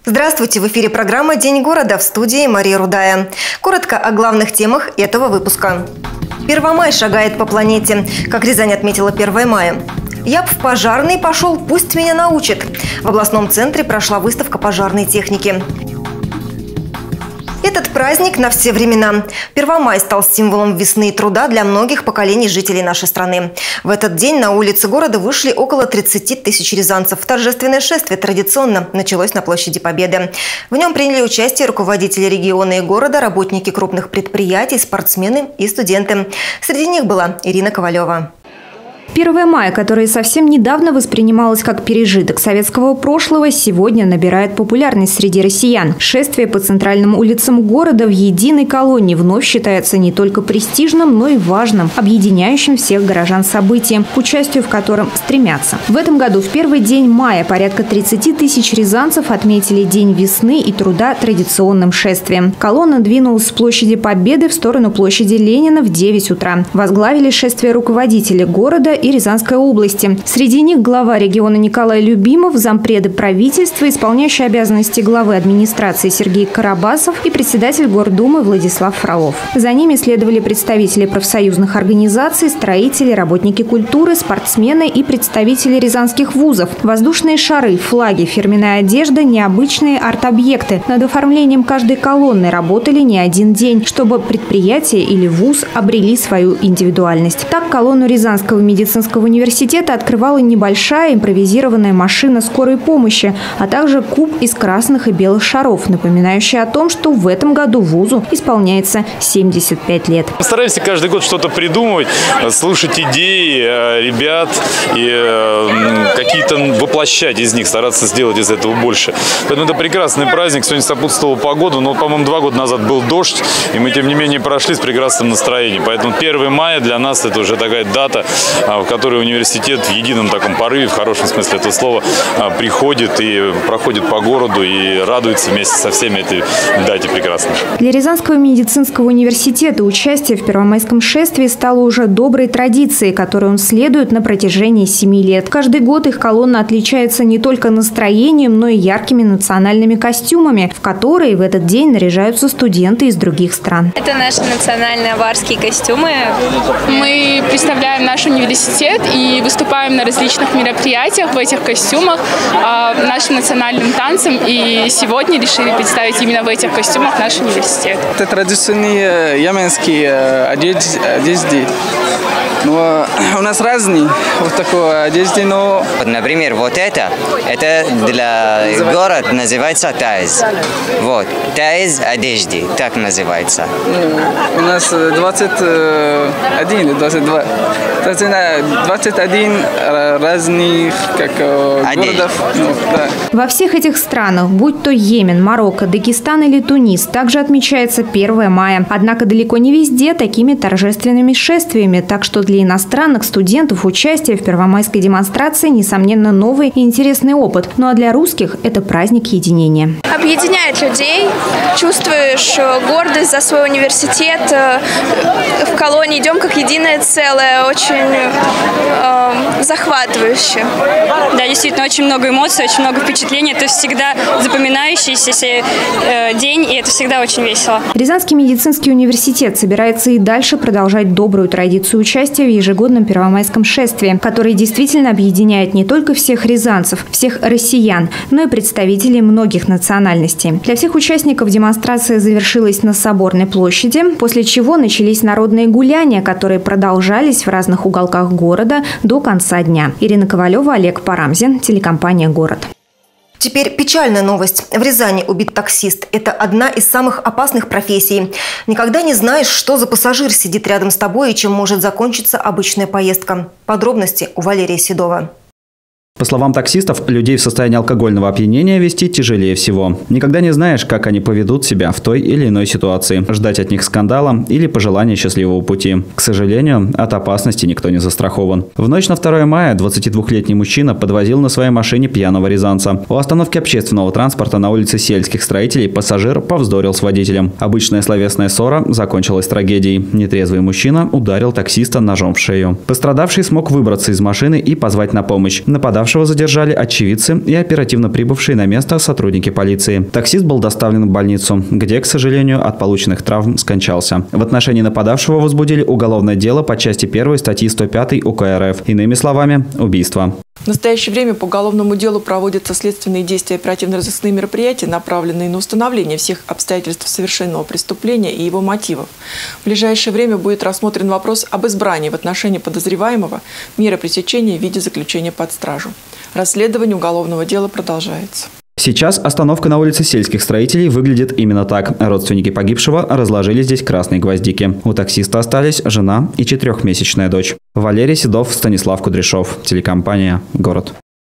Здравствуйте! В эфире программа «День города», в студии Мария Рудая. Коротко о главных темах этого выпуска. 1 мая шагает по планете. Как Рязань отметила 1 мая. «Я б в пожарный пошел, пусть меня научат». В областном центре прошла выставка пожарной техники. Этот праздник на все времена. 1 мая стал символом весны и труда для многих поколений жителей нашей страны. В этот день на улицы города вышли около 30 тысяч рязанцев. Торжественное шествие традиционно началось на площади Победы. В нем приняли участие руководители региона и города, работники крупных предприятий, спортсмены и студенты. Среди них была Ирина Ковалева. 1 мая, которое совсем недавно воспринималось как пережиток советского прошлого, сегодня набирает популярность среди россиян. Шествие по центральным улицам города в единой колонне вновь считается не только престижным, но и важным, объединяющим всех горожан событием, к участию в котором стремятся. В этом году в первый день мая порядка 30 тысяч рязанцев отметили День весны и труда традиционным шествием. Колонна двинулась с площади Победы в сторону площади Ленина в 9 утра. Возглавили шествие руководители города и Рязанской области. Среди них глава региона Николай Любимов, зампреда правительства, исполняющий обязанности главы администрации Сергей Карабасов и председатель Гордумы Владислав Фролов. За ними следовали представители профсоюзных организаций, строители, работники культуры, спортсмены и представители рязанских вузов. Воздушные шары, флаги, фирменная одежда, необычные арт-объекты. Над оформлением каждой колонны работали не один день, чтобы предприятие или вуз обрели свою индивидуальность. Так колонну Рязанского медицинского университета открывала небольшая импровизированная машина скорой помощи, а также куб из красных и белых шаров, напоминающий о том, что в этом году вузу исполняется 75 лет. Мы стараемся каждый год что-то придумывать, слушать идеи ребят и какие-то воплощать из них, стараться сделать из этого больше. Поэтому это прекрасный праздник. Сегодня сопутствовала погода, но, по-моему, 2 года назад был дождь, и мы, тем не менее, прошли с прекрасным настроением. Поэтому 1 мая для нас это уже такая дата, в которой университет в едином таком порыве, в хорошем смысле этого слова, приходит и проходит по городу и радуется вместе со всеми этой дате прекрасной. Для Рязанского медицинского университета участие в первомайском шествии стало уже доброй традицией, которой он следует на протяжении 7 лет. Каждый год их колонна отличается не только настроением, но и яркими национальными костюмами, в которые в этот день наряжаются студенты из других стран. Это наши национальные аварские костюмы. Мы представляем наш университет и выступаем на различных мероприятиях в этих костюмах нашим национальным танцем. И сегодня решили представить именно в этих костюмах наш университет. Это традиционные яменские одежды. Но у нас разные вот такой одежды, но... Например, вот это для города называется таиз. Вот, таиз одежды, так называется. У нас 21, 22. 21 разных городов. Да. Во всех этих странах, будь то Йемен, Марокко, Дагестан или Тунис, также отмечается 1 мая. Однако далеко не везде такими торжественными шествиями, так что для иностранных студентов участие в первомайской демонстрации, несомненно, новый и интересный опыт. Ну а для русских это праздник единения. Объединяет людей, чувствуешь гордость за свой университет. В колонии идем как единое целое, очень захватывающе. Да, действительно, очень много эмоций, очень много впечатлений. Это всегда запоминающийся день, и это всегда очень весело. Рязанский медицинский университет собирается и дальше продолжать добрую традицию участия в ежегодном первомайском шествии, который действительно объединяет не только всех рязанцев, всех россиян, но и представителей многих национальностей. Для всех участников демонстрация завершилась на Соборной площади, после чего начались народные гуляния, которые продолжались в разных уголках города до конца дня. Ирина Ковалева, Олег Парамзин, телекомпания «Город». Теперь печальная новость. В Рязани убит таксист. Это одна из самых опасных профессий. Никогда не знаешь, что за пассажир сидит рядом с тобой и чем может закончиться обычная поездка. Подробности у Валерия Седова. По словам таксистов, людей в состоянии алкогольного опьянения вести тяжелее всего. Никогда не знаешь, как они поведут себя в той или иной ситуации. Ждать от них скандала или пожелания счастливого пути. К сожалению, от опасности никто не застрахован. В ночь на 2 мая 22-летний мужчина подвозил на своей машине пьяного рязанца. У остановки общественного транспорта на улице Сельских строителей пассажир повздорил с водителем. Обычная словесная ссора закончилась трагедией. Нетрезвый мужчина ударил таксиста ножом в шею. Пострадавший смог выбраться из машины и позвать на помощь. Нападавший нападавшего задержали очевидцы и оперативно прибывшие на место сотрудники полиции. Таксист был доставлен в больницу, где, к сожалению, от полученных травм скончался. В отношении нападавшего возбудили уголовное дело по части 1 статьи 105 УК РФ. Иными словами, убийство. В настоящее время по уголовному делу проводятся следственные действия и оперативно-розыскные мероприятия, направленные на установление всех обстоятельств совершенного преступления и его мотивов. В ближайшее время будет рассмотрен вопрос об избрании в отношении подозреваемого меры пресечения в виде заключения под стражу. Расследование уголовного дела продолжается. Сейчас остановка на улице Сельских строителей выглядит именно так. Родственники погибшего разложили здесь красные гвоздики. У таксиста остались жена и 4-месячная дочь. Валерий Седов, Станислав Кудряшов. Телекомпания «Город».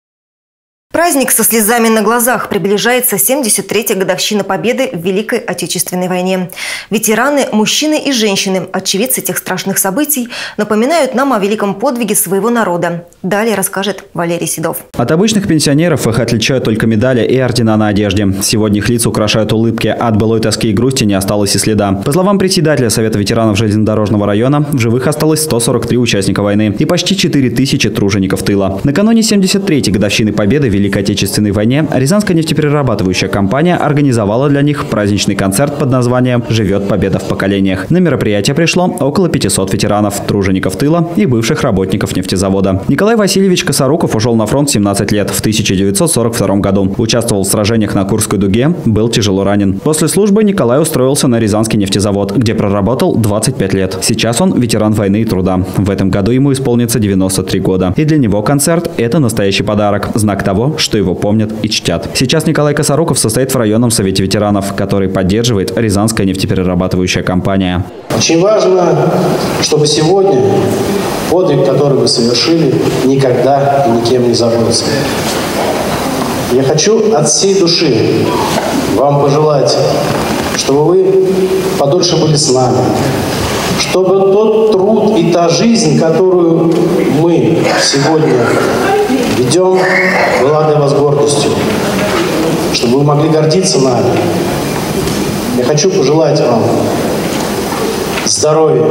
Праздник со слезами на глазах. Приближается 73-я годовщина Победы в Великой Отечественной войне. Ветераны, мужчины и женщины, очевидцы этих страшных событий, напоминают нам о великом подвиге своего народа. Далее расскажет Валерий Седов. От обычных пенсионеров их отличают только медали и ордена на одежде. Сегодня их лица украшают улыбки. От былой тоски и грусти не осталось и следа. По словам председателя Совета ветеранов железнодорожного района, в живых осталось 143 участника войны и почти 4000 тружеников тыла. Накануне 73-й годовщины Победы в Великой Отечественной войне Рязанская нефтеперерабатывающая компания организовала для них праздничный концерт под названием «Живет Победа в поколениях». На мероприятие пришло около 500 ветеранов, тружеников тыла и бывших работников нефтезавода. Николай Васильевич Косоруков ушел на фронт в 17 лет, в 1942 году. Участвовал в сражениях на Курской дуге, был тяжело ранен. После службы Николай устроился на Рязанский нефтезавод, где проработал 25 лет. Сейчас он ветеран войны и труда. В этом году ему исполнится 93 года. И для него концерт – это настоящий подарок, знак того, что его помнят и чтят. Сейчас Николай Косоруков состоит в районном совете ветеранов, который поддерживает Рязанская нефтеперерабатывающая компания. Очень важно, чтобы сегодня подвиг, который вы совершили, никогда и никем не забылся. Я хочу от всей души вам пожелать, чтобы вы подольше были с нами, чтобы тот труд и та жизнь, которую мы сегодня ведем, была для вас гордостью, чтобы вы могли гордиться нами. Я хочу пожелать вам здоровья,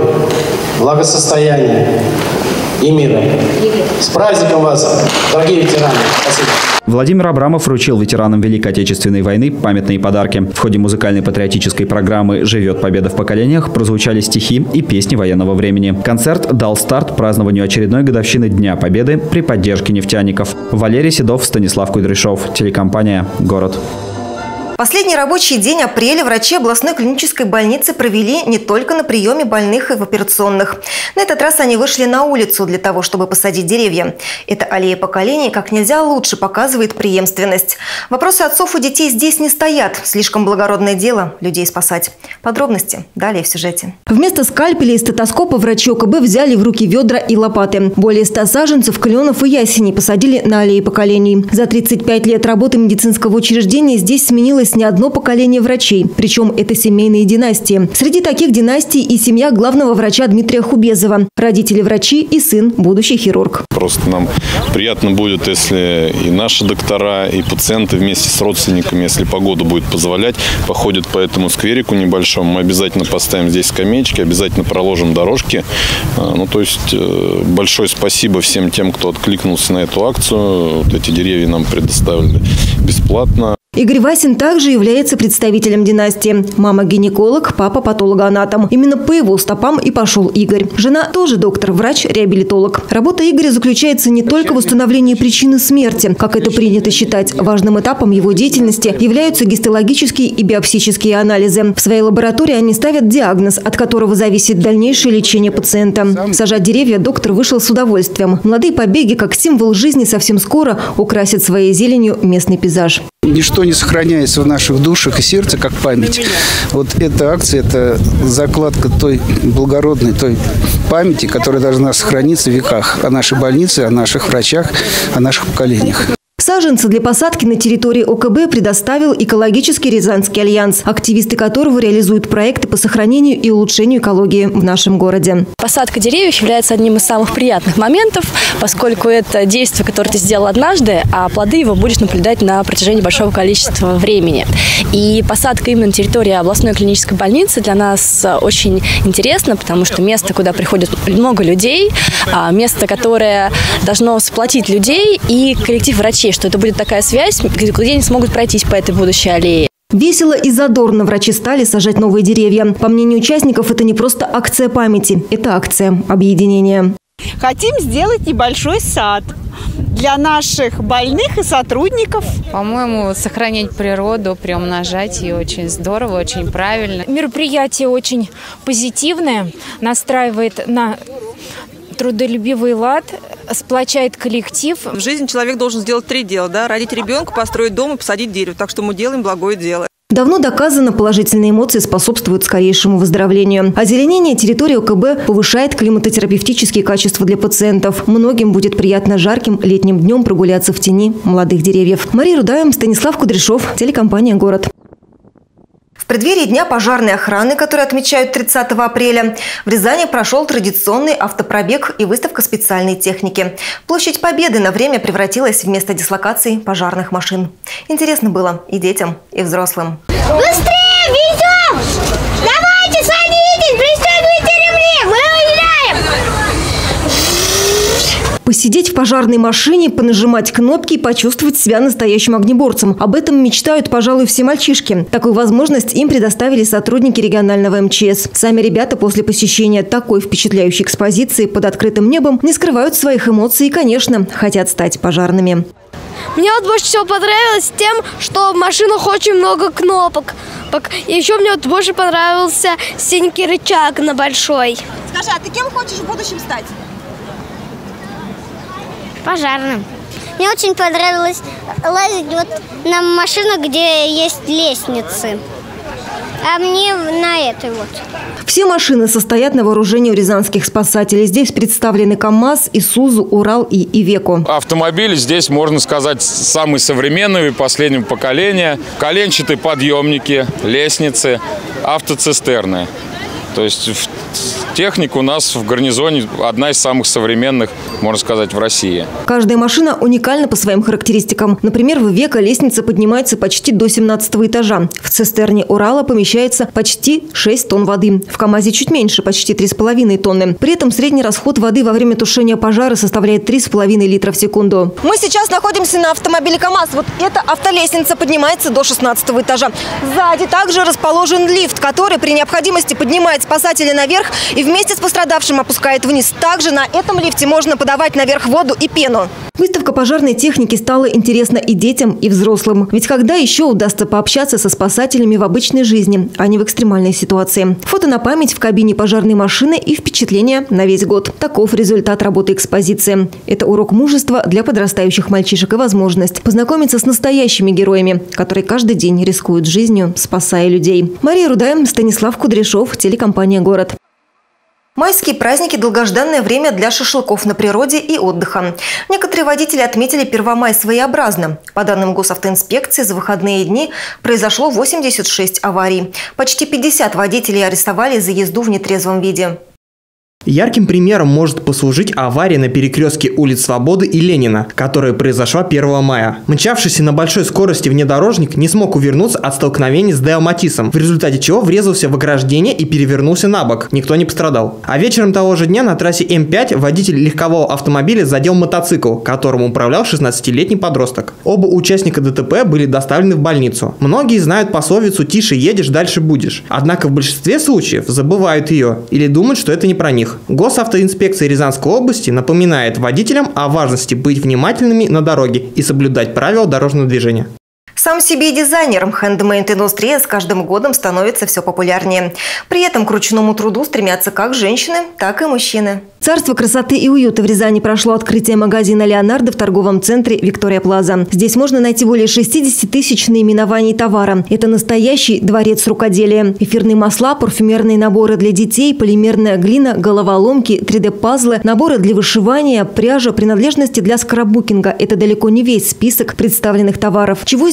благосостояния и мира. С праздником вас, дорогие ветераны! Спасибо. Владимир Абрамов вручил ветеранам Великой Отечественной войны памятные подарки. В ходе музыкальной патриотической программы «Живет Победа в поколениях» прозвучали стихи и песни военного времени. Концерт дал старт празднованию очередной годовщины Дня Победы при поддержке нефтяников. Валерий Седов, Станислав Кудряшов. Телекомпания «Город». Последний рабочий день апреля врачи областной клинической больницы провели не только на приеме больных и в операционных. На этот раз они вышли на улицу для того, чтобы посадить деревья. Эта аллея поколений как нельзя лучше показывает преемственность. Вопросы отцов и детей здесь не стоят. Слишком благородное дело людей спасать. Подробности далее в сюжете. Вместо скальпеля и стетоскопа врачи ОКБ взяли в руки ведра и лопаты. Более 100 саженцев, кленов и ясеней посадили на аллее поколений. За 35 лет работы медицинского учреждения здесь сменилось не одно поколение врачей. Причем это семейные династии. Среди таких династий и семья главного врача Дмитрия Хубезова. Родители врачи и сын будущий хирург. Просто нам приятно будет, если и наши доктора, и пациенты вместе с родственниками, если погода будет позволять, походят по этому скверику небольшому. Мы обязательно поставим здесь скамеечки, обязательно проложим дорожки. То есть большое спасибо всем тем, кто откликнулся на эту акцию. Вот эти деревья нам предоставили бесплатно. Игорь Васин также является представителем династии. Мама гинеколог, папа патологоанатом. Именно по его стопам и пошел Игорь. Жена тоже доктор, врач-реабилитолог. Работа Игоря заключается не только в установлении причины смерти. Как это принято считать, важным этапом его деятельности являются гистологические и биопсические анализы. В своей лаборатории они ставят диагноз, от которого зависит дальнейшее лечение пациента. Сажать деревья доктор вышел с удовольствием. Молодые побеги, как символ жизни, совсем скоро украсят своей зеленью местный пейзаж. Ничто не сохраняется в наших душах и сердце, как память. Вот эта акция – это закладка той благородной, той памяти, которая должна сохраниться в веках о нашей больнице, о наших врачах, о наших поколениях. Саженцы для посадки на территории ОКБ предоставил экологический Рязанский альянс, активисты которого реализуют проекты по сохранению и улучшению экологии в нашем городе. Посадка деревьев является одним из самых приятных моментов, поскольку это действие, которое ты сделал однажды, а плоды его будешь наблюдать на протяжении большого количества времени. И посадка именно на территории областной клинической больницы для нас очень интересна, потому что место, куда приходит много людей, место, которое должно сплотить людей и коллектив врачей, что это будет такая связь, где они смогут пройтись по этой будущей аллее. Весело и задорно врачи стали сажать новые деревья. По мнению участников, это не просто акция памяти, это акция объединения. Хотим сделать небольшой сад для наших больных и сотрудников. По-моему, сохранять природу, приумножать ее очень здорово, очень правильно. Мероприятие очень позитивное, настраивает на трудолюбивый лад, сплочает коллектив. В жизни человек должен сделать 3 дела, да? Родить ребенка, построить дом и посадить дерево. Так что мы делаем благое дело. Давно доказано, положительные эмоции способствуют скорейшему выздоровлению. Озеленение территории ОКБ повышает климатотерапевтические качества для пациентов. Многим будет приятно жарким летним днем прогуляться в тени молодых деревьев. Мария Рудаем, Станислав Кудряшов, телекомпания «Город». В преддверии Дня пожарной охраны, который отмечают 30 апреля, в Рязани прошел традиционный автопробег и выставка специальной техники. Площадь Победы на время превратилась в место дислокации пожарных машин. Интересно было и детям, и взрослым. Быстрее, везем! Давайте, садитесь, пристегивайте ремни, мы уезжаем! Посидеть в пожарной машине, понажимать кнопки и почувствовать себя настоящим огнеборцем. Об этом мечтают, пожалуй, все мальчишки. Такую возможность им предоставили сотрудники регионального МЧС. Сами ребята после посещения такой впечатляющей экспозиции под открытым небом не скрывают своих эмоций и, конечно, хотят стать пожарными. Мне вот больше всего понравилось тем, что в машинах очень много кнопок. И еще мне вот больше понравился синенький рычаг на большой. Скажи, а ты кем хочешь в будущем стать? Пожарным. Мне очень понравилось лазить вот на машинах, где есть лестницы. А мне на этой вот. Все машины состоят на вооружении у рязанских спасателей. Здесь представлены КАМАЗ, Исузу, Урал и Ивеко. Автомобили здесь, можно сказать, самые современные, последнего поколения. Коленчатые подъемники, лестницы, автоцистерны. То есть техника у нас в гарнизоне одна из самых современных, можно сказать, в России. Каждая машина уникальна по своим характеристикам. Например, в Ивеко лестница поднимается почти до 17 этажа. В цистерне Урала помещается почти 6 тонн воды. В КАМАЗе чуть меньше, почти 3,5 тонны. При этом средний расход воды во время тушения пожара составляет 3,5 литра в секунду. Мы сейчас находимся на автомобиле КАМАЗ. Вот эта автолестница поднимается до 16 этажа. Сзади также расположен лифт, который при необходимости поднимает спасателя наверх и вместе с пострадавшим опускает вниз. Также на этом лифте можно подавать наверх воду и пену. Выставка пожарной техники стала интересна и детям, и взрослым. Ведь когда еще удастся пообщаться со спасателями в обычной жизни, а не в экстремальной ситуации? Фото на память в кабине пожарной машины и впечатления на весь год. Таков результат работы экспозиции. Это урок мужества для подрастающих мальчишек и возможность познакомиться с настоящими героями, которые каждый день рискуют жизнью, спасая людей. Мария Рудаем, Станислав Кудряшов, телекомпания «Город». Майские праздники – долгожданное время для шашлыков на природе и отдыха. Некоторые водители отметили Первомай своеобразно. По данным госавтоинспекции, за выходные дни произошло 86 аварий. Почти 50 водителей арестовали за езду в нетрезвом виде. Ярким примером может послужить авария на перекрестке улиц Свободы и Ленина, которая произошла 1 мая. Мчавшийся на большой скорости внедорожник не смог увернуться от столкновения с Део Матисом, в результате чего врезался в ограждение и перевернулся на бок. Никто не пострадал. А вечером того же дня на трассе М5 водитель легкового автомобиля задел мотоцикл, которым управлял 16-летний подросток. Оба участника ДТП были доставлены в больницу. Многие знают пословицу «тише едешь, дальше будешь». Однако в большинстве случаев забывают ее или думают, что это не про них. Госавтоинспекция Рязанской области напоминает водителям о важности быть внимательными на дороге и соблюдать правила дорожного движения. Сам себе дизайнером хендмейд-индустрия с каждым годом становится все популярнее. При этом к ручному труду стремятся как женщины, так и мужчины. Царство красоты и уюта в Рязани прошло открытие магазина «Леонардо» в торговом центре «Виктория Плаза». Здесь можно найти более 60 тысяч наименований товара. Это настоящий дворец рукоделия. Эфирные масла, парфюмерные наборы для детей, полимерная глина, головоломки, 3D-пазлы, наборы для вышивания, пряжа, принадлежности для скраббукинга. Это далеко не весь список представленных товаров. Чего здесь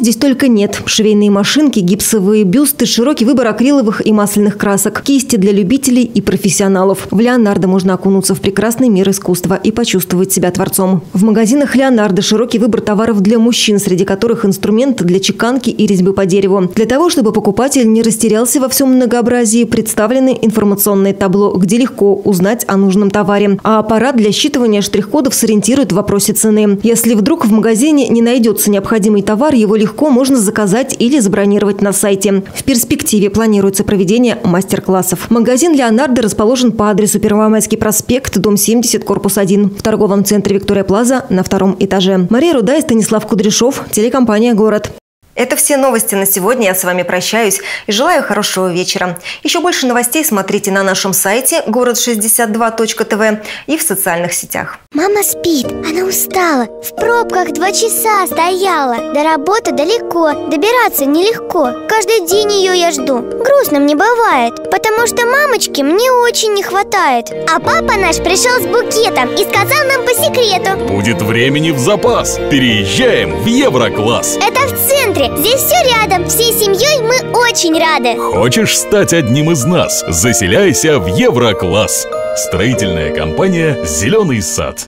здесь только нет. Швейные машинки, гипсовые бюсты, широкий выбор акриловых и масляных красок, кисти для любителей и профессионалов. В Леонардо можно окунуться в прекрасный мир искусства и почувствовать себя творцом. В магазинах Леонардо широкий выбор товаров для мужчин, среди которых инструменты для чеканки и резьбы по дереву. Для того, чтобы покупатель не растерялся во всем многообразии, представлены информационное табло, где легко узнать о нужном товаре. А аппарат для считывания штрих-кодов сориентирует в вопросе цены. Если вдруг в магазине не найдется необходимый товар, его легко можно заказать или забронировать на сайте. В перспективе планируется проведение мастер-классов. Магазин «Леонардо» расположен по адресу Первомайский проспект, дом 70, корпус 1. В торговом центре «Виктория Плаза» на 2-м этаже. Мария Руда и Станислав Кудряшов, телекомпания «Город». Это все новости на сегодня. Я с вами прощаюсь и желаю хорошего вечера. Еще больше новостей смотрите на нашем сайте город62.тв и в социальных сетях. Мама спит, она устала. В пробках 2 часа стояла. До работы далеко, добираться нелегко. Каждый день ее я жду. Грустно мне бывает, потому что мамочки мне очень не хватает. А папа наш пришел с букетом и сказал нам по секрету: будет времени в запас. Переезжаем в Еврокласс. Это в центре. Здесь все рядом. Всей семьей мы очень рады. Хочешь стать одним из нас? Заселяйся в Еврокласс. Строительная компания «Зеленый сад».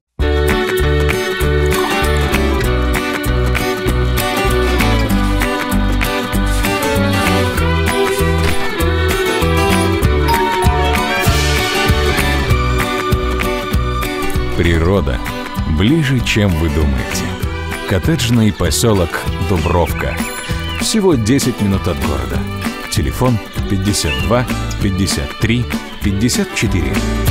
Природа ближе, чем вы думаете. Коттеджный поселок Дубровка. Всего 10 минут от города. Телефон 52 53 54.